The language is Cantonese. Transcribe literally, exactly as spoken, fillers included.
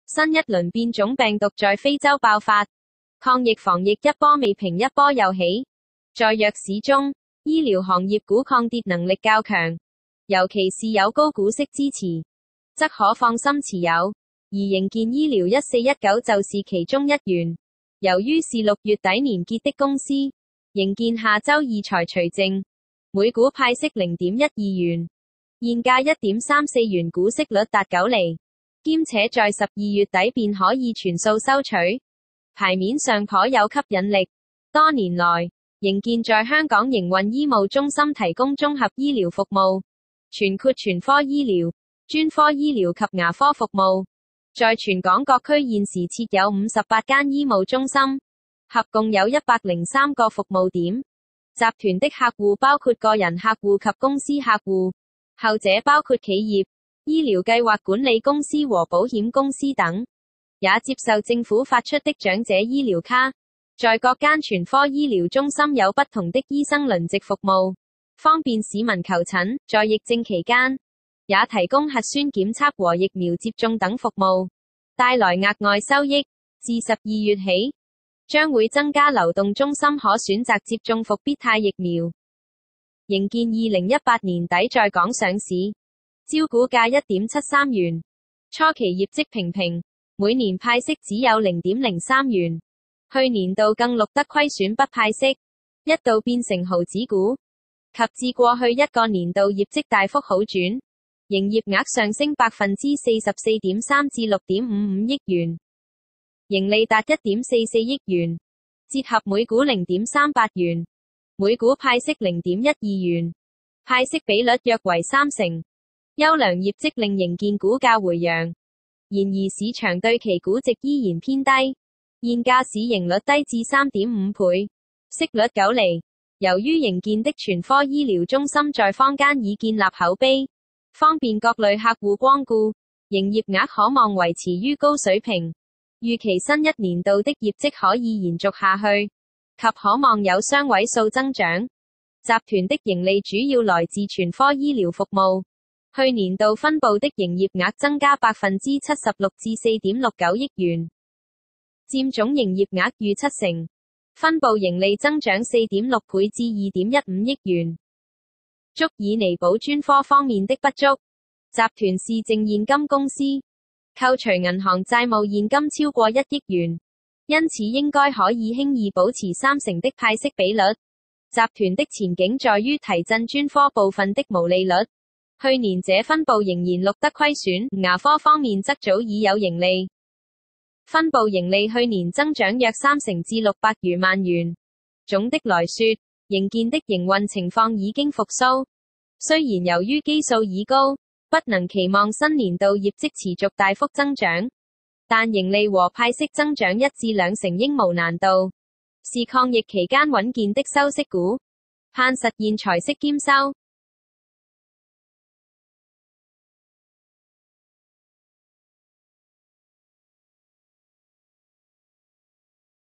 新一輪變種病毒在非洲爆發，抗疫防疫一波未平一波又起。在弱市中，醫療行業股抗跌能力較強，尤其是有高股息支持，則可放心持有。而盈健醫療一四一九就是其中一員。由於是六月底年結的公司，盈健下周二才除淨，每股派息 零點一二元，現價 一點三四元，股息率達九厘。兼且在十二月底便可以全數收取，牌面上頗有吸引力。多年來，盈健在香港營運醫務中心，提供綜合醫療服務，全括全科醫療、專科醫療及牙科服務。在全港各區現時設有五十八間醫務中心，合共有一百零三個服務點。集團的客戶包括個人客戶及公司客戶，後者包括企業、醫療計劃管理公司和保險公司等，也接受政府發出的長者醫療卡。在各間全科醫療中心有不同的醫生輪值服務，方便市民求診。在疫症期間，也提供核酸檢測和疫苗接種等服務，帶來額外收益。自十二月起，將會增加流動中心可選擇接種復必泰疫苗。盈健二零一八年底在港上市，招股價 一點七三元，初期業績平平，每年派息只有 零點零三元，去年度更錄得虧損不派息，一度變成毫子股。及至過去一個年度業績大幅好轉，營業額上升 百分之四十四點三 至 六點五五億元，盈利達 一點四四億元，折合每股 零點三八元，每股派息 零點一二元，派息比率約為三成。優良業績令盈健股價回揚，然而市場對其估值依然偏低，現價市盈率低至 三點五倍，息率九厘。由於盈健的全科醫療中心在坊間已建立口碑，方便各類客戶光顧，營業額可望維持於高水平，預期新一年度的業績可以延續下去，及可望有雙位數增長。集團的盈利主要來自全科醫療服務，去年度分部的營業額增加 百分之七十六 至 四點六九億元，佔總營業額逾七成，分部盈利增長 四點六倍至 二點一五億元，足以彌補專科方面的不足。集團是淨現金公司，扣除銀行債務現金超過一億元，因此應該可以輕易保持三成的派息比率。集團的前景在於提振專科部分的毛利率，去年這分部仍然錄得虧損，牙科方面則早已有盈利。分部盈利去年增長約三成至六百餘萬元。總的來說，盈健的營運情況已經復甦，雖然由於基數已高，不能期望新年度業績持續大幅增長，但盈利和派息增長一至兩成應無難度，是抗疫期間穩健的收息股，盼實現財息兼收。